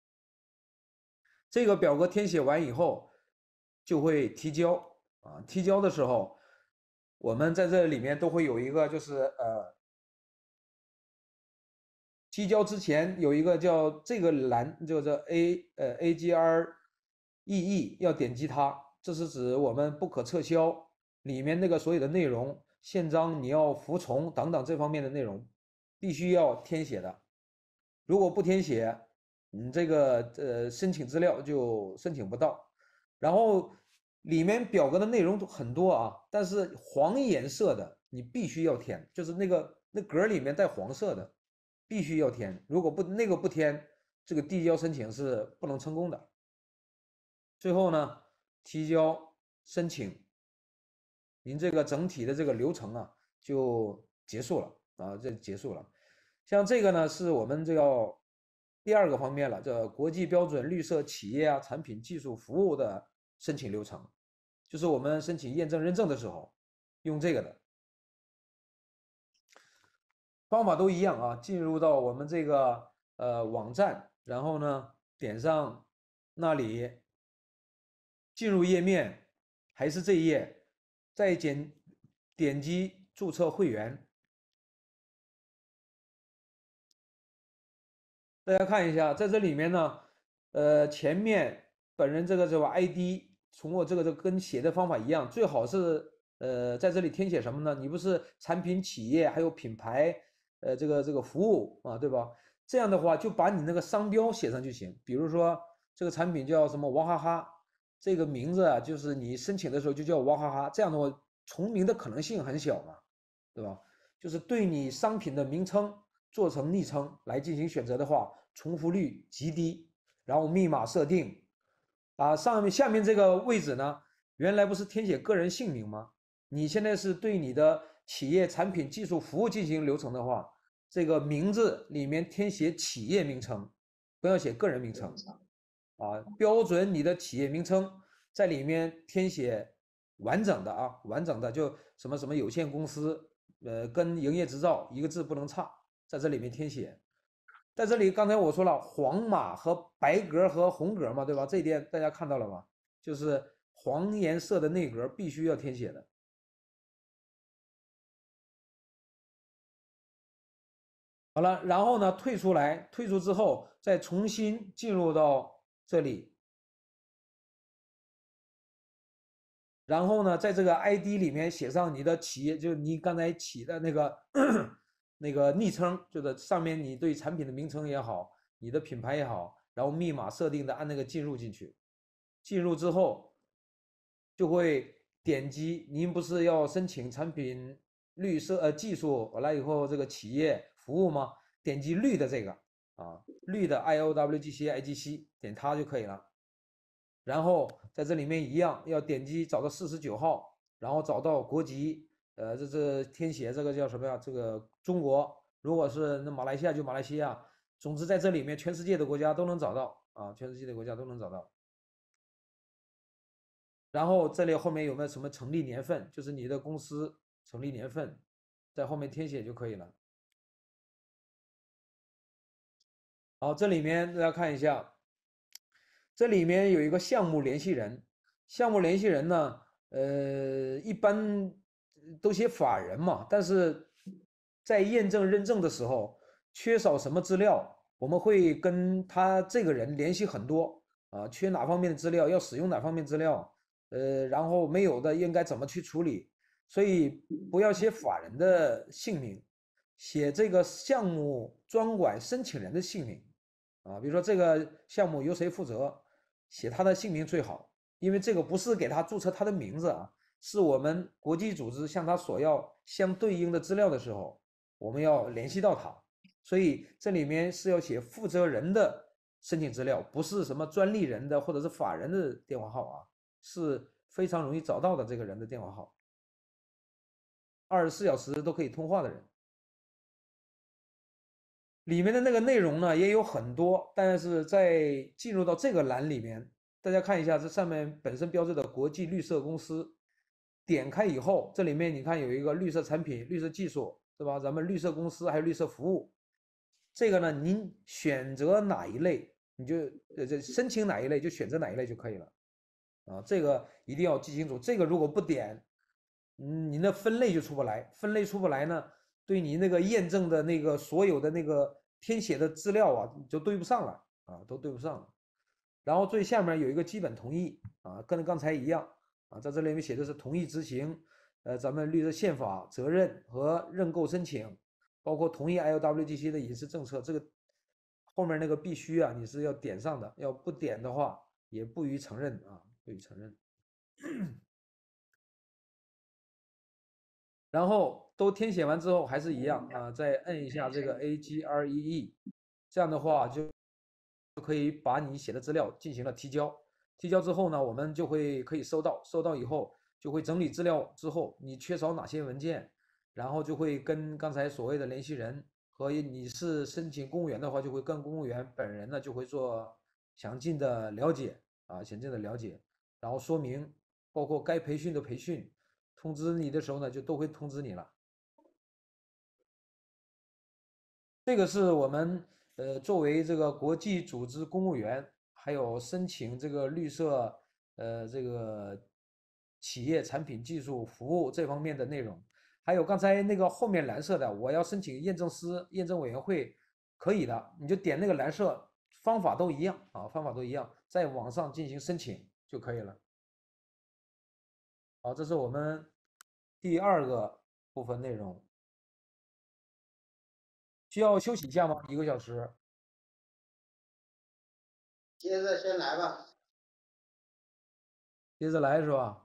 这个表格填写完以后，就会提交啊。提交的时候，我们在这里面都会有一个就是呃。提交之前有一个叫这个栏，就叫 A 呃 A G R E E 要点击它，这是指我们不可撤销里面那个所有的内容，宪章你要服从等等这方面的内容，必须要填写的。如果不填写，你这个呃申请资料就申请不到。然后里面表格的内容很多啊，但是黄颜色的你必须要填，就是那个那格里面带黄色的。必须要填，如果不那个不填，这个递交申请是不能成功的。最后呢，提交申请，您这个整体的这个流程啊就结束了啊，这结束了。像这个呢，是我们这个第二个方面了，这国际标准绿色企业啊产品技术服务的申请流程，就是我们申请验证认证的时候用这个的。方法都一样啊，进入到我们这个呃网站，然后呢点上那里进入页面，还是这一页，再点点击注册会员。大家看一下，在这里面呢，呃前面本人这个这个 I D，从我这个这个跟写的方法一样，最好是呃在这里填写什么呢？你不是产品、企业还有品牌。呃，这个这个服务啊，对吧？这样的话，就把你那个商标写上就行。比如说，这个产品叫什么娃哈哈，这个名字啊，就是你申请的时候就叫娃哈哈。这样的话，重名的可能性很小嘛，对吧？就是对你商品的名称做成昵称来进行选择的话，重复率极低。然后密码设定啊，上面下面这个位置呢，原来不是填写个人姓名吗？你现在是对你的企业产品技术服务进行流程的话，这个名字里面填写企业名称，不要写个人名称。 啊，标准你的企业名称在里面填写完整的啊，完整的就什么什么有限公司，呃，跟营业执照一个字不能差，在这里面填写。在这里，刚才我说了黄码和白格和红格嘛，对吧？这一点大家看到了吗？就是黄颜色的内格必须要填写的。好了，然后呢，退出来，退出之后再重新进入到这里，然后呢，在这个 I D 里面写上你的企业，就是你刚才起的那个那个昵称，就是上面你对产品的名称也好，你的品牌也好，然后密码设定的按那个进入进去，进入之后就会点击，您不是要申请产品绿色呃技术完了以后这个企业服务吗？点击绿的这个啊，绿的 I O W G C I G C，点它就可以了。然后在这里面一样要点击找到四十九号，然后找到国籍，呃，这是填写这个叫什么呀？这个中国，如果是那马来西亚就马来西亚，总之在这里面全世界的国家都能找到啊，全世界的国家都能找到。然后这里后面有没有什么成立年份？就是你的公司成立年份，在后面填写就可以了。好，这里面大家看一下，这里面有一个项目联系人，项目联系人呢，呃，一般都写法人嘛，但是在验证认证的时候，缺少什么资料，我们会跟他这个人联系很多啊，缺哪方面的资料，要使用哪方面资料，呃，然后没有的应该怎么去处理，所以不要写法人的姓名，写这个项目专管申请人的姓名啊，比如说这个项目由谁负责，写他的姓名最好，因为这个不是给他注册他的名字啊，是我们国际组织向他索要相对应的资料的时候，我们要联系到他，所以这里面是要写负责人的申请资料，不是什么专利人的或者是法人的电话号啊，是非常容易找到的这个人的电话号，二十四小时都可以通话的人。里面的那个内容呢也有很多，但是在进入到这个栏里面，大家看一下这上面本身标志的国际绿色公司，点开以后，这里面你看有一个绿色产品、绿色技术，对吧？咱们绿色公司还有绿色服务，这个呢，您选择哪一类，你就呃这申请哪一类就选择哪一类就可以了啊。这个一定要记清楚，这个如果不点，嗯，您的分类就出不来，分类出不来呢，对你那个验证的那个所有的那个填写的资料啊，就对不上了啊，都对不上了。然后最下面有一个基本同意啊，跟刚才一样啊，在这里面写的是同意执行，呃，咱们绿色宪法责任和认购申请，包括同意 I L W G C 的隐私政策，这个后面那个必须啊，你是要点上的，要不点的话也不予承认啊，不予承认。然后都填写完之后还是一样啊，再摁一下这个 A G R E E，这样的话就可以把你写的资料进行了提交。提交之后呢，我们就会可以收到，收到以后就会整理资料之后，你缺少哪些文件，然后就会跟刚才所谓的联系人和你是申请公务员的话，就会跟公务员本人呢就会做详尽的了解啊，详尽的了解，然后说明包括该培训的培训。通知你的时候呢，就都会通知你了。这个是我们呃作为这个国际组织公务员，还有申请这个绿色呃这个企业产品技术服务这方面的内容。还有刚才那个后面蓝色的，我要申请验证师、验证委员会，可以的，你就点那个蓝色，方法都一样啊，方法都一样，在网上进行申请就可以了。好，这是我们第二个部分内容。需要休息一下吗？一个小时。 接着先来吧。 接着来是吧？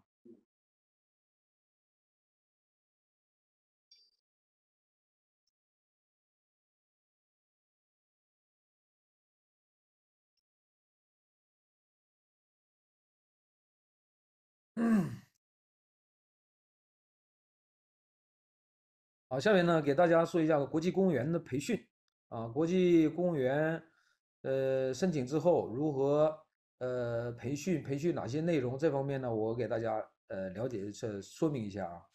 好，下面呢给大家说一下国际公务员的培训啊，国际公务员呃申请之后如何呃培训培训哪些内容，这方面呢，我给大家呃了解这说明一下啊。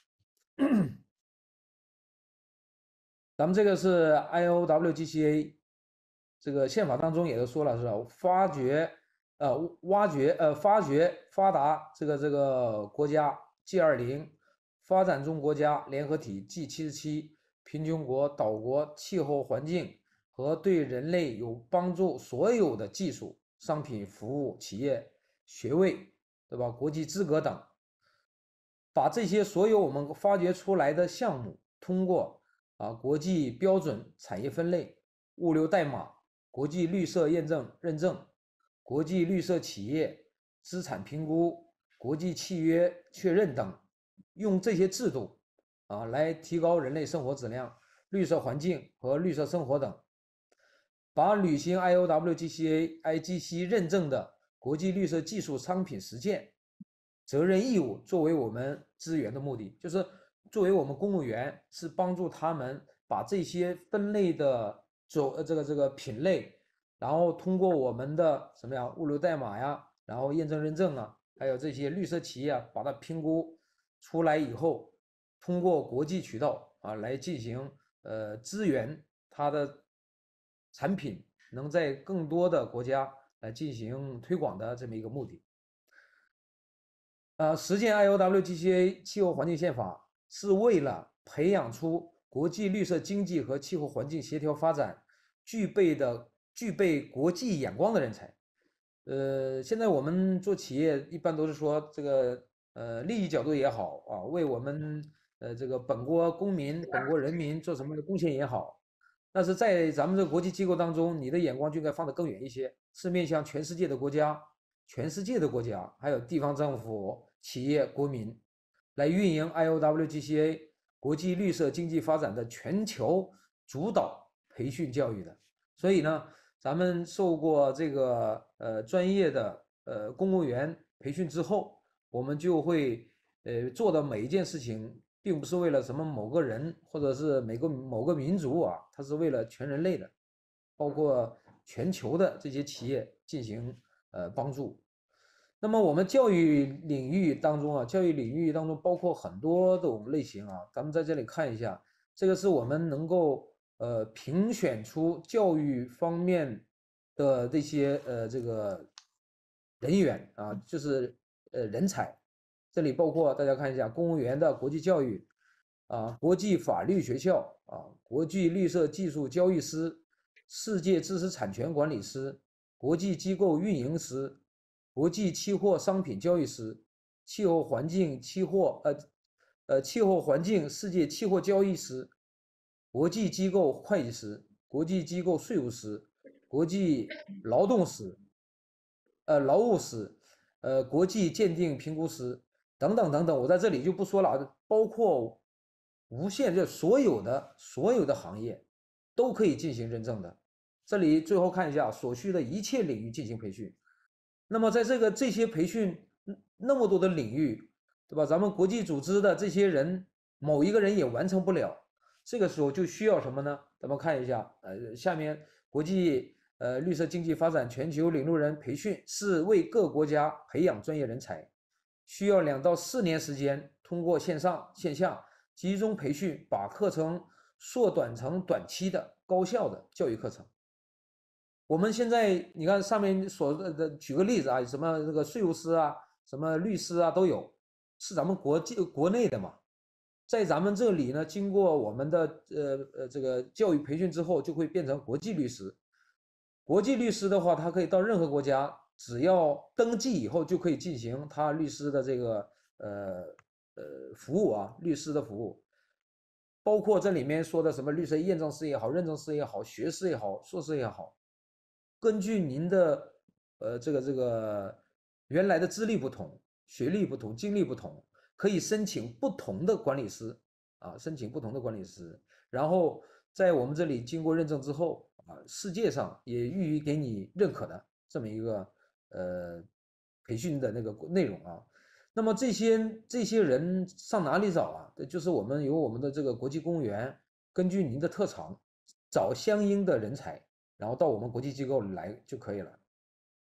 咱们这个是 I O W G C A 这个宪法当中也都说了是吧？发掘呃挖掘呃发掘发达这个这个国家 G 二零发展中国家联合体 G 七十七贫穷国岛国气候环境和对人类有帮助所有的技术商品服务企业学位对吧？国际资格等，把这些所有我们发掘出来的项目通过啊国际标准产业分类、物流代码、国际绿色验证认证、国际绿色企业资产评估、国际契约确认等，用这些制度啊来提高人类生活质量、绿色环境和绿色生活等，把履行 I O W G C A I G C 认证的国际绿色技术商品实践责任义务作为我们资源的目的，就是作为我们公务员是帮助他们把这些分类的走呃这个这个品类，然后通过我们的什么呀物流代码呀，然后验证认证啊，还有这些绿色企业啊，把它评估出来以后，通过国际渠道啊来进行呃支援它的产品能在更多的国家来进行推广的这么一个目的。呃，实践 I O W G C A 气候环境宪法是为了培养出国际绿色经济和气候环境协调发展具备的具备国际眼光的人才。呃，现在我们做企业一般都是说这个呃利益角度也好啊，为我们呃这个本国公民、本国人民做什么贡献也好，但是在咱们这个国际机构当中，你的眼光就应该放得更远一些，是面向全世界的国家、全世界的国家，还有地方政府、企业、国民，来运营 I O W G C A 国际绿色经济发展的全球主导培训教育的。所以呢，咱们受过这个呃专业的呃公务员培训之后，我们就会呃做的每一件事情，并不是为了什么某个人或者是每个某个民族啊，它是为了全人类的，包括全球的这些企业进行呃帮助。那么我们教育领域当中啊，教育领域当中包括很多种类型啊，咱们在这里看一下，这个是我们能够呃评选出教育方面的这些呃这个人员啊，就是呃人才，这里包括大家看一下公务员的国际教育啊，国际法律学校啊，国际绿色技术交易师，世界知识产权管理师，国际机构运营师，国际期货商品交易师，气候环境期货呃呃气候环境世界期货交易师，国际机构会计师，国际机构税务师，国际劳动师，呃劳务师，呃国际鉴定评估师等等等等，我在这里就不说了，包括无限这所有的所有的行业都可以进行认证的。这里最后看一下所需的一切领域进行培训。那么在这个这些培训那么多的领域，对吧？咱们国际组织的这些人，某一个人也完成不了，这个时候就需要什么呢？咱们看一下，呃，下面国际呃绿色经济发展全球领路人培训是为各国家培养专业人才，需要两到四年时间，通过线上线下集中培训，把课程缩短成短期的高效的教育课程。我们现在你看上面所的举个例子啊，什么这个税务师啊，什么律师啊都有，是咱们国际国内的嘛。在咱们这里呢，经过我们的呃呃这个教育培训之后，就会变成国际律师。国际律师的话，他可以到任何国家，只要登记以后就可以进行他律师的这个呃呃服务啊，律师的服务。包括这里面说的什么绿色验证师也好，认证师也好，学士也好，硕士也好，根据您的呃这个这个原来的资历不同、学历不同、经历不同，可以申请不同的管理师啊，申请不同的管理师，然后在我们这里经过认证之后啊，世界上也予以给你认可的这么一个呃培训的那个内容啊。那么这些这些人上哪里找啊？就是我们由我们的这个国际公务员，根据您的特长，找相应的人才，然后到我们国际机构来就可以了。